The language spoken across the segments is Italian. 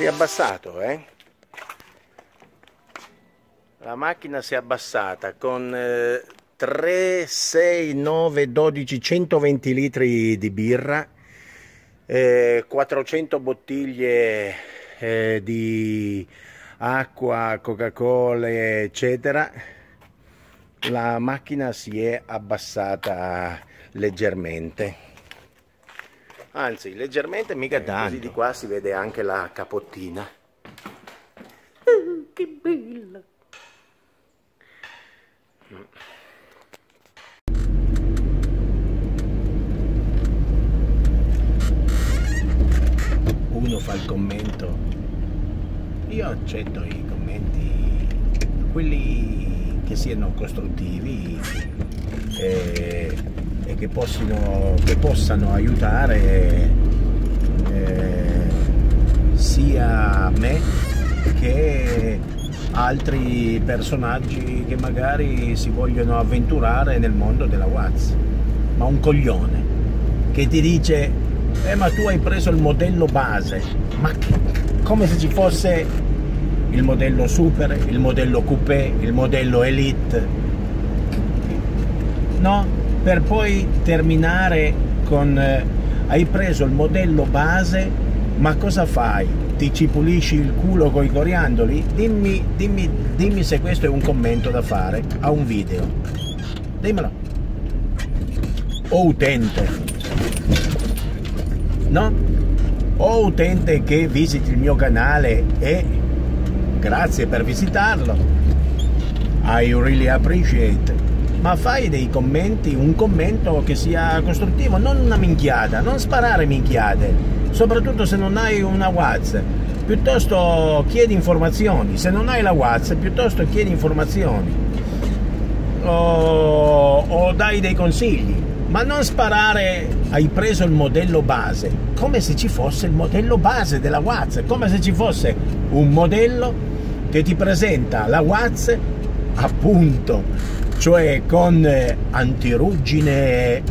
abbassato, eh? La macchina si è abbassata con 3, 6, 9, 12, 120 litri di birra, 400 bottiglie di acqua, Coca-Cola, eccetera. La macchina si è abbassata leggermente, anzi leggermente, mica tanto. Così di qua si vede anche la capottina. Che bella! Uno fa il commento, io accetto i commenti, quelli che siano costruttivi e che possano aiutare sia me che altri personaggi che magari si vogliono avventurare nel mondo della Watts. Ma un coglione che ti dice ma tu hai preso il modello base, ma come se ci fosse il modello super, il modello coupé, il modello elite, no? Per poi terminare con hai preso il modello base, ma cosa fai? Ti ci pulisci il culo coi coriandoli? Dimmi se questo è un commento da fare a un video. Dimmelo. O utente, no? O utente che visiti il mio canale e grazie per visitarlo. I really appreciate. Ma fai dei commenti, un commento che sia costruttivo, non una minchiata, non sparare minchiate, soprattutto se non hai una Watts. Piuttosto chiedi informazioni, se non hai la Watts, piuttosto chiedi informazioni o dai dei consigli, ma non sparare hai preso il modello base, come se ci fosse il modello base della Watts, come se ci fosse un modello che ti presenta la Watts appunto, cioè con antiruggine,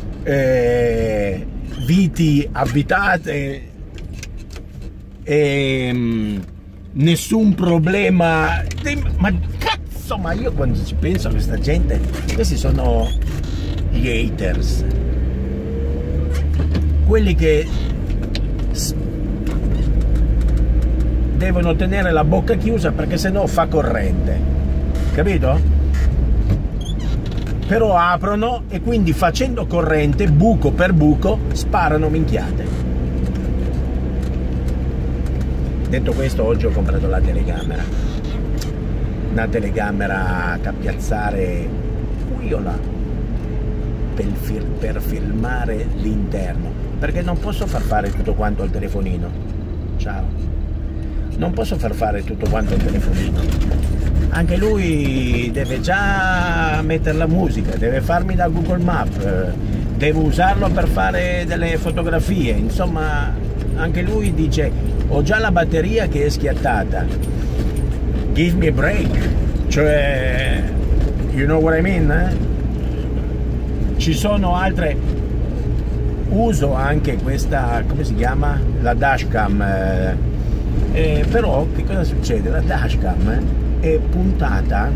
viti abitate e nessun problema. Ma cazzo, ma io quando ci penso a questa gente, questi sono gli haters, quelli che devono tenere la bocca chiusa perché sennò fa corrente, capito? Però aprono e quindi facendo corrente, buco per buco, sparano minchiate. Detto questo, oggi ho comprato la telecamera, una telecamera da piazzare qui o là per filmare l'interno, perché non posso far fare tutto quanto al telefonino. Ciao. Non posso far fare tutto quanto al telefonino. Anche lui deve già mettere la musica, deve farmi da Google Maps, devo usarlo per fare delle fotografie, insomma anche lui dice ho già la batteria che è schiattata, give me a break, cioè you know what I mean, eh? Ci sono altre, uso anche questa, come si chiama? La dashcam, però che cosa succede? La dashcam è puntata,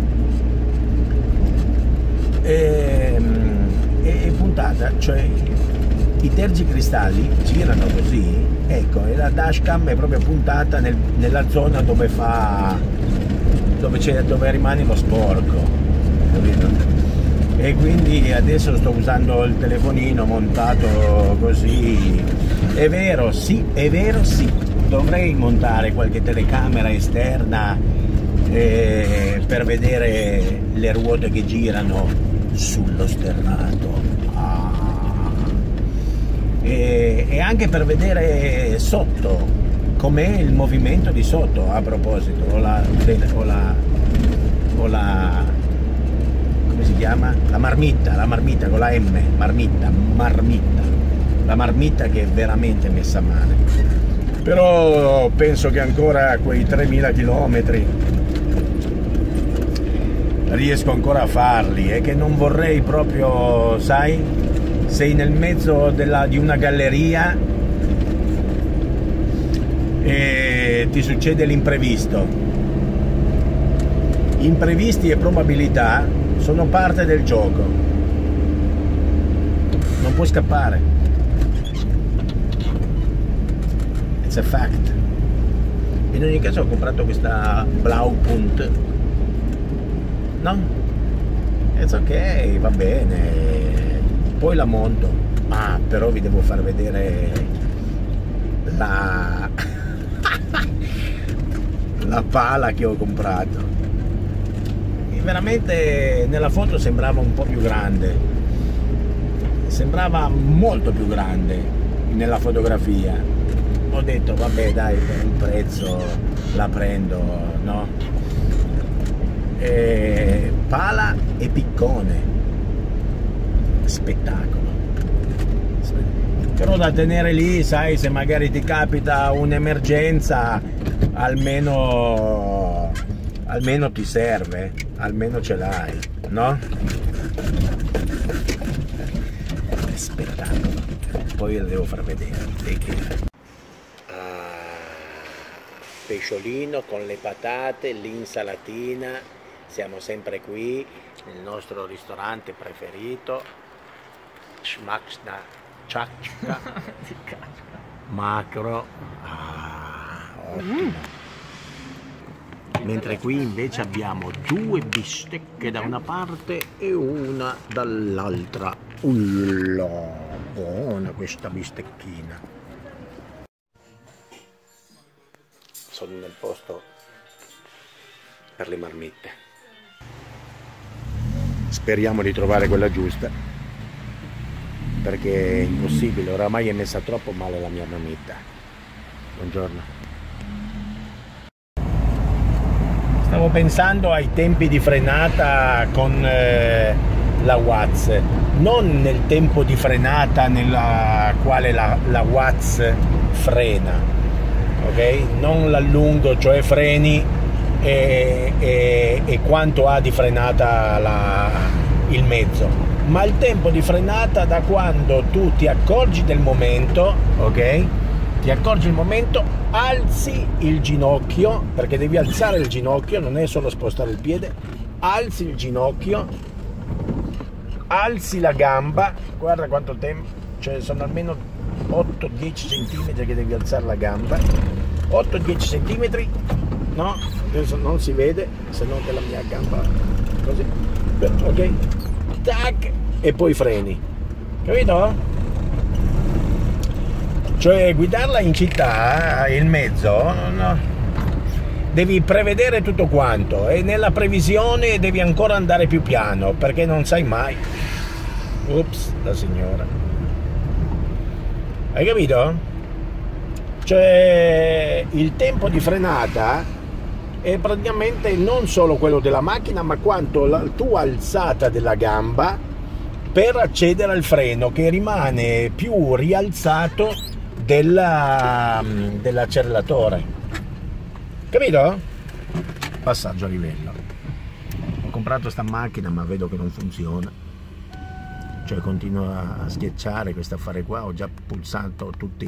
è puntata, cioè i tergicristalli girano così, ecco, e la dashcam è proprio puntata nella zona dove rimane lo sporco, capito? E quindi adesso sto usando il telefonino montato così. È vero, sì, dovrei montare qualche telecamera esterna per vedere le ruote che girano sullo sterrato, e anche per vedere sotto com'è il movimento di sotto. A proposito, ho la come si chiama? La marmitta con la M, marmitta, la marmitta che è veramente messa male, però penso che ancora quei 3000 km riesco ancora a farli, e che non vorrei proprio, sai, sei nel mezzo di una galleria e che ti succede l'imprevisto. Imprevisti e probabilità sono parte del gioco, non puoi scappare, it's a fact. In ogni caso ho comprato questa Blaupunkt, no? It's ok, va bene, poi la monto. Ah, però vi devo far vedere la la pala che ho comprato. E veramente nella foto sembrava un po' più grande, sembrava molto più grande nella fotografia. Ho detto vabbè dai, per un prezzo la prendo, no? Pala e piccone, spettacolo. Però da tenere lì, sai, se magari ti capita un'emergenza, almeno ti serve, almeno ce l'hai, no? Spettacolo. Poi ve lo devo far vedere. Pesciolino con le patate, l'insalatina. Siamo sempre qui nel nostro ristorante preferito, Schmackna Ciacca Macro. Ottimo. Mentre qui invece abbiamo due bistecche da una parte e una dall'altra. Buona questa bistecchina. Sono nel posto per le marmitte. Speriamo di trovare quella giusta, perché è impossibile, oramai è messa troppo male la mia marmitta. Buongiorno. Stavo pensando ai tempi di frenata con la Watts, non nel tempo di frenata nella quale la Watts frena, ok? Non l'allungo, cioè freni e quanto ha di frenata il mezzo, ma il tempo di frenata da quando tu ti accorgi del momento, ok? Ti accorgi il momento, alzi il ginocchio, perché devi alzare il ginocchio, non è solo spostare il piede, alzi il ginocchio, alzi la gamba, guarda quanto tempo, cioè sono almeno 8-10 cm che devi alzare la gamba, 8-10 cm, no? Adesso non si vede, se no che la mia gamba così, ok? Tac, e poi freni, capito? Cioè guidarla in città, il mezzo, no, devi prevedere tutto quanto e nella previsione devi ancora andare più piano perché non sai mai. Ups, la signora. Hai capito? Cioè il tempo di frenata è praticamente non solo quello della macchina, ma quanto la tua alzata della gamba per accedere al freno, che rimane più rialzato dell'acceleratore, capito? Passaggio a livello. Ho comprato sta macchina ma vedo che non funziona, cioè continua a schiacciare questo affare qua. Ho già pulsato tutti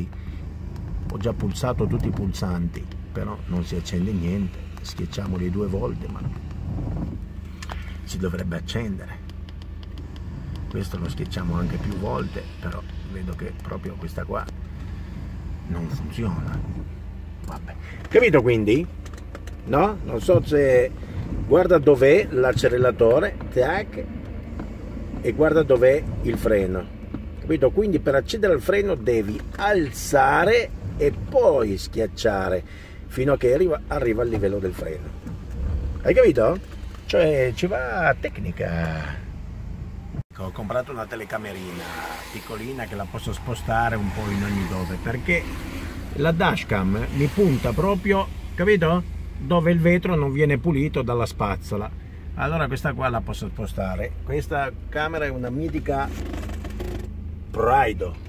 i pulsanti, però non si accende niente. Schiacciamoli 2 volte ma si dovrebbe accendere. Questo lo schiacciamo anche più volte, però vedo che proprio questa qua non funziona. Vabbè, capito? Quindi no, non so se guarda dov'è l'acceleratore, tac, e guarda dov'è il freno, capito? Quindi per accedere al freno devi alzare e poi schiacciare fino a che arriva al livello del freno. Hai capito? Cioè ci va tecnica. Ho comprato una telecamerina piccolina che la posso spostare un po' in ogni dove, perché la dashcam mi punta proprio, capito? Dove il vetro non viene pulito dalla spazzola. Allora questa qua la posso spostare. Questa camera è una mitica Prydo.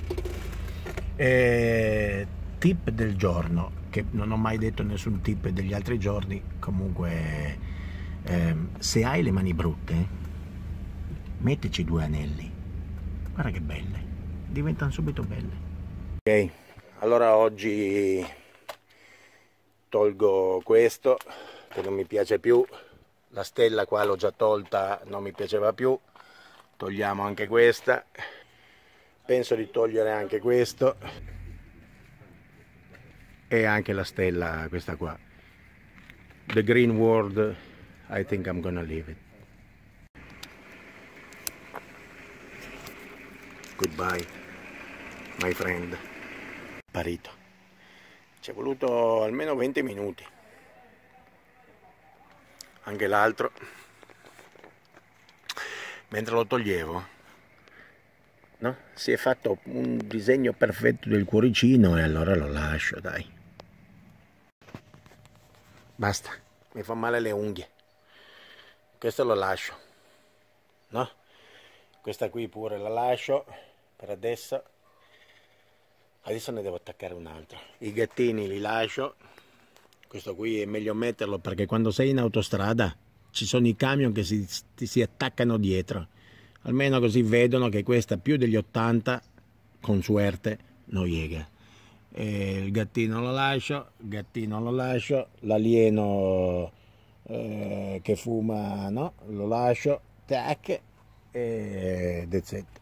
Tip del giorno, che non ho mai detto nessun tip degli altri giorni. Comunque se hai le mani brutte, mettici 2 anelli, guarda che belle, diventano subito belle. Ok, allora oggi tolgo questo che non mi piace più, la stella qua l'ho già tolta, non mi piaceva più, togliamo anche questa, penso di togliere anche questo e anche la stella questa qua. The green world, I think I'm gonna leave it. Goodbye, my friend. Sparito. Ci è voluto almeno 20 minuti. Anche l'altro, mentre lo toglievo, no? Si è fatto un disegno perfetto del cuoricino e allora lo lascio, dai. Basta, mi fa male le unghie. Questo lo lascio, no? Questa qui pure la lascio per adesso. Adesso ne devo attaccare un altro. I gattini li lascio. Questo qui è meglio metterlo perché quando sei in autostrada ci sono i camion che ti si attaccano dietro. Almeno così vedono che questa più degli 80, con suerte, non llega. Il gattino lo lascio, l'alieno che fuma, no? Lo lascio, tac, e that's it.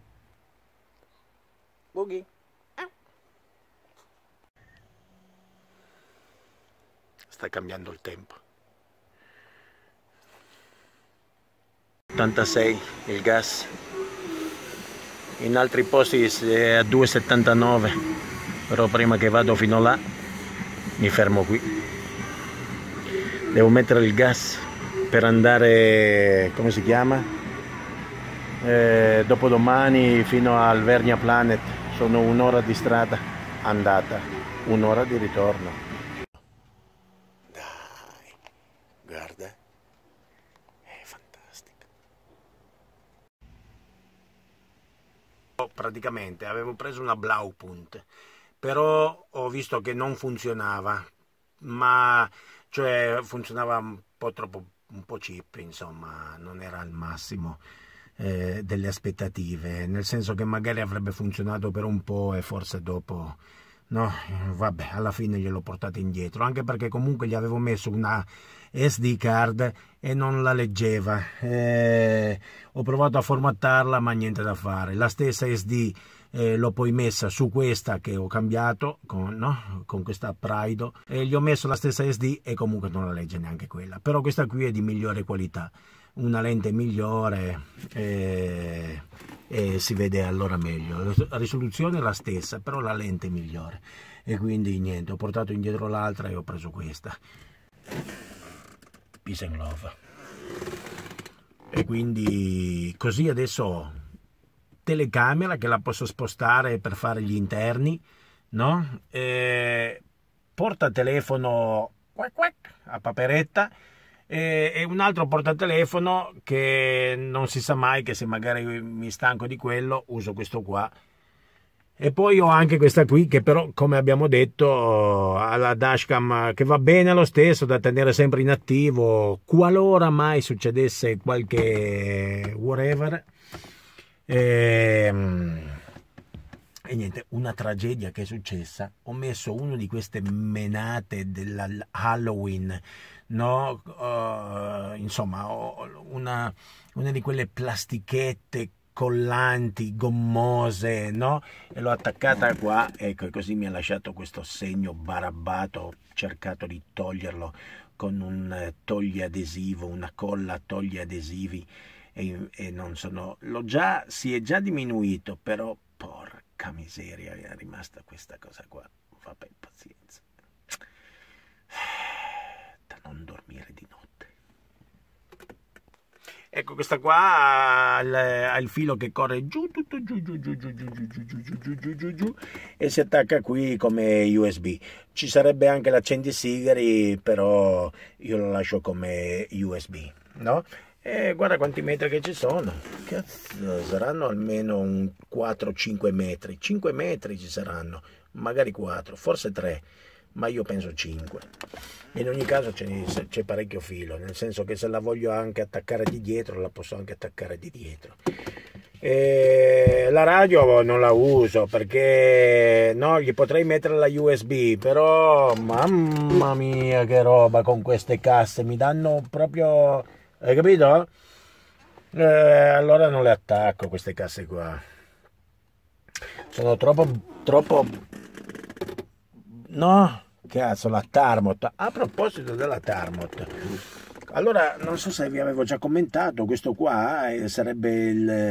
Boogie. Sta cambiando il tempo. 86 il gas, in altri posti è a 2,79, però prima che vado fino là mi fermo qui. Devo mettere il gas per andare, come si chiama? Dopodomani fino al Vernia Planet. Sono un'ora di strada andata, un'ora di ritorno. Guarda, è fantastica. Praticamente avevo preso una Blaupunkt, però ho visto che non funzionava, ma cioè funzionava un po' troppo, un po' cheap, insomma, non era al massimo delle aspettative, nel senso che magari avrebbe funzionato per un po' e forse dopo no, vabbè, alla fine gliel'ho portata indietro, anche perché comunque gli avevo messo una SD card e non la leggeva. Ho provato a formattarla ma niente da fare. La stessa SD l'ho poi messa su questa che ho cambiato con questa Praido, e gli ho messo la stessa SD e comunque non la legge neanche quella, però questa qui è di migliore qualità, una lente migliore e si vede allora meglio. La risoluzione è la stessa, però la lente è migliore, e quindi niente, ho portato indietro l'altra e ho preso questa. Peace and love. E quindi così adesso ho telecamera che la posso spostare per fare gli interni, no? Portatelefono a paperetta, e un altro portatelefono che non si sa mai, che se magari mi stanco di quello uso questo qua. E poi ho anche questa qui che però, come abbiamo detto, ha la dashcam che va bene lo stesso, da tenere sempre in attivo qualora mai succedesse qualche whatever. E niente, una tragedia che è successa: ho messo una di queste menate della Halloween, no? Insomma, una di quelle plastichette collanti, gommose, no? E l'ho attaccata qua, ecco, e così mi ha lasciato questo segno barabbato. Ho cercato di toglierlo con un togliadesivo, una colla togliadesivi, e non sono, si è già diminuito, però porca miseria, è rimasta questa cosa qua. Vabbè, pazienza, da non dormire di notte. Ecco, questa qua ha il filo che corre giù, tutto giù, e si attacca qui come USB. Ci sarebbe anche l'accendisigari, però io lo lascio come USB, no? E guarda quanti metri che ci sono. Cazzo, saranno almeno un 4-5 metri. 5 metri ci saranno, magari 4, forse 3, ma io penso 5. In ogni caso c'è parecchio filo, nel senso che se la voglio anche attaccare di dietro, la posso anche attaccare di dietro. La radio non la uso perché no, gli potrei mettere la USB, però mamma mia che roba con queste casse, mi danno proprio, hai capito? Allora non le attacco queste casse qua, sono troppo, no, cazzo, la Tarmot. A proposito della Tarmot, allora, non so se vi avevo già commentato, questo qua sarebbe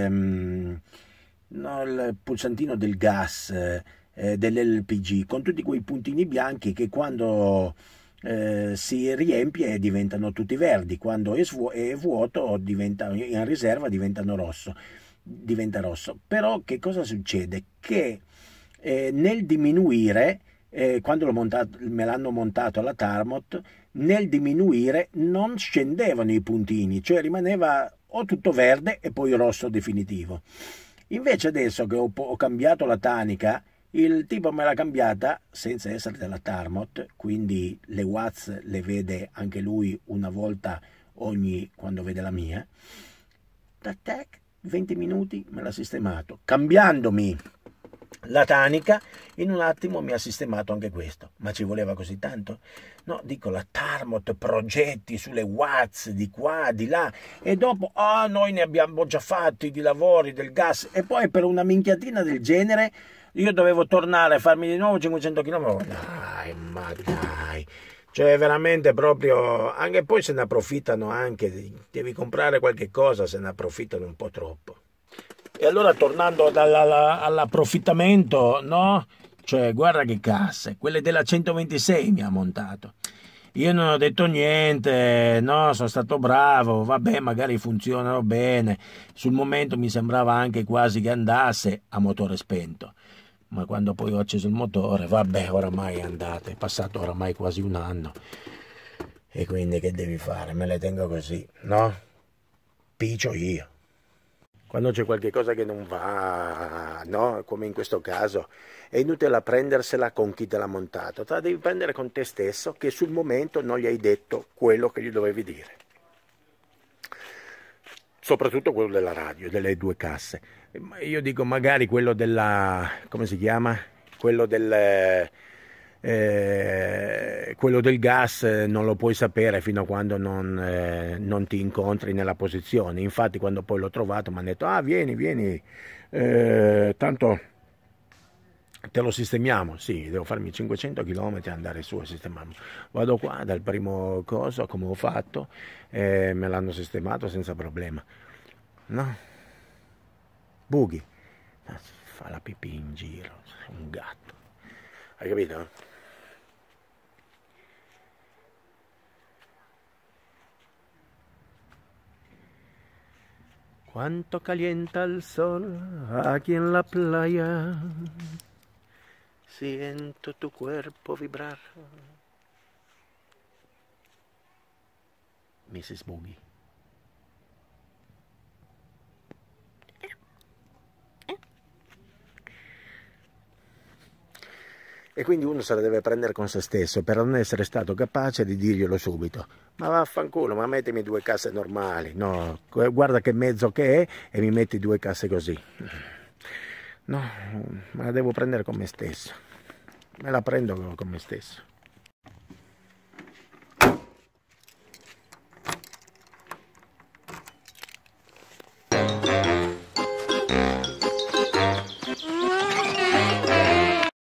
no, il pulsantino del gas, dell'LPG, con tutti quei puntini bianchi che quando si riempie diventano tutti verdi, quando è vuoto in riserva diventa rosso. Però che cosa succede? Che nel diminuire, quando me l'hanno montato alla Tarmot, nel diminuire non scendevano i puntini, cioè rimaneva o tutto verde e poi rosso definitivo. Invece adesso che ho cambiato la tanica, il tipo me l'ha cambiata senza essere della Tarmot, quindi le watts le vede anche lui una volta quando vede la mia. Tac, 20 minuti me l'ha sistemato, cambiandomi la tanica, in un attimo mi ha sistemato anche questo. Ma ci voleva così tanto? No, dico, la Tarmot, progetti sulle watts di qua, di là, e dopo, noi ne abbiamo già fatti di lavori del gas, e poi per una minchiatina del genere io dovevo tornare a farmi di nuovo 500 km. Dai, ma dai, cioè veramente proprio, anche poi se ne approfittano anche, devi comprare qualche cosa, se ne approfittano un po' troppo. E allora tornando all'approfittamento, no? Cioè, guarda che casse, quelle della 126 mi ha montato. Io non ho detto niente, no, sono stato bravo, vabbè, magari funzionano bene. Sul momento mi sembrava anche quasi che andasse a motore spento. Ma quando poi ho acceso il motore, vabbè, oramai è andata, è passato oramai quasi un anno. E quindi che devi fare? Me le tengo così, no? Picio io. Quando c'è qualche cosa che non va, no? Come in questo caso, è inutile prendersela con chi te l'ha montato, te la devi prendere con te stesso che sul momento non gli hai detto quello che gli dovevi dire. Soprattutto quello della radio, delle due casse. Io dico magari quello della, come si chiama? Quello del gas non lo puoi sapere fino a quando non ti incontri nella posizione. Infatti quando poi l'ho trovato mi hanno detto vieni, tanto te lo sistemiamo. Sì, devo farmi 500 km e andare su a sistemarlo. Vado qua dal primo coso come ho fatto, me l'hanno sistemato senza problema, no? Bughi fa la pipì in giro, un gatto, hai capito? Cuánto calienta el sol aquí en la playa, siento tu cuerpo vibrar. Mrs. Boogie. E quindi uno se la deve prendere con se stesso per non essere stato capace di dirglielo subito. Ma vaffanculo, ma mettimi due casse normali. No, guarda che mezzo che è e mi metti due casse così. No, ma la devo prendere con me stesso. Me la prendo con me stesso.